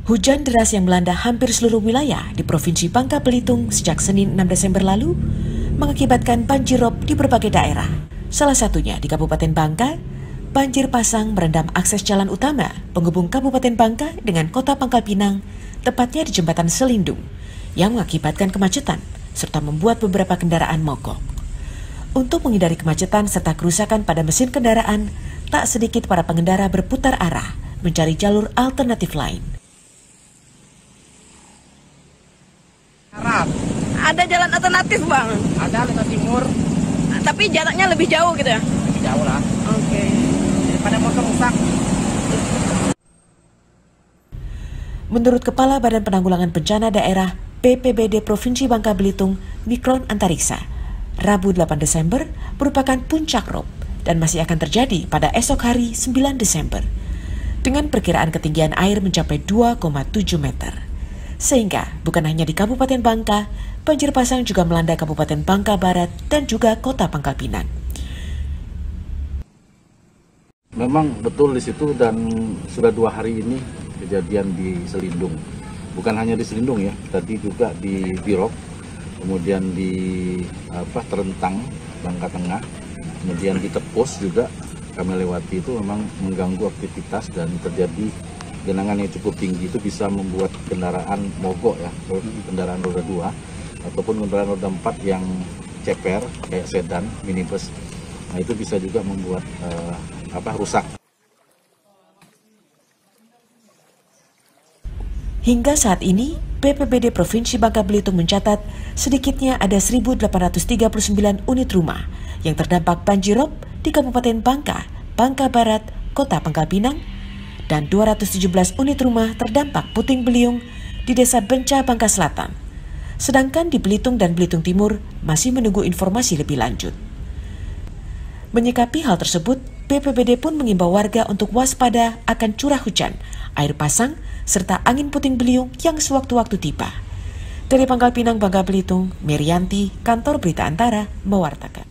Hujan deras yang melanda hampir seluruh wilayah di Provinsi Bangka Belitung sejak Senin 6 Desember lalu mengakibatkan banjir rob di berbagai daerah. Salah satunya di Kabupaten Bangka, banjir pasang merendam akses jalan utama penghubung Kabupaten Bangka dengan Kota Pangkal Pinang, tepatnya di Jembatan Selindung, yang mengakibatkan kemacetan serta membuat beberapa kendaraan mogok. Untuk menghindari kemacetan serta kerusakan pada mesin kendaraan, tak sedikit para pengendara berputar arah mencari jalur alternatif lain. Ada jalan alternatif, Bang? Ada lewat timur. Tapi jaraknya lebih jauh gitu ya? Lebih jauh lah. Oke. Daripada motor rusak. Menurut Kepala Badan Penanggulangan Bencana Daerah BPBD Provinsi Bangka Belitung, Mikron Antariksa, Rabu 8 Desember merupakan puncak rob dan masih akan terjadi pada esok hari 9 Desember dengan perkiraan ketinggian air mencapai 2,7 meter. Sehingga bukan hanya di Kabupaten Bangka, banjir pasang juga melanda Kabupaten Bangka Barat dan juga Kota Pangkal Pinang. Memang betul di situ dan sudah 2 hari ini kejadian di Selindung. Bukan hanya di Selindung ya, tadi juga di Birok, kemudian di Terentang, Bangka Tengah, kemudian di Tepos juga kami lewati. Itu memang mengganggu aktivitas dan terjadi genangan yang cukup tinggi. Itu bisa membuat kendaraan mogok ya, kendaraan roda 2 ataupun kendaraan roda 4 yang ceper kayak sedan, minibus. Nah itu bisa juga membuat rusak. Hingga saat ini, BPBD Provinsi Bangka Belitung mencatat sedikitnya ada 1.839 unit rumah yang terdampak banjir rob di Kabupaten Bangka, Bangka Barat, Kota Pangkal Pinang, dan 217 unit rumah terdampak puting beliung di Desa Benca, Bangka Selatan. Sedangkan di Belitung dan Belitung Timur masih menunggu informasi lebih lanjut. Menyikapi hal tersebut, BPBD pun mengimbau warga untuk waspada akan curah hujan, air pasang, serta angin puting beliung yang sewaktu-waktu tiba. Dari Pangkal Pinang, Bangka Belitung, Merianti, Kantor Berita Antara, mewartakan.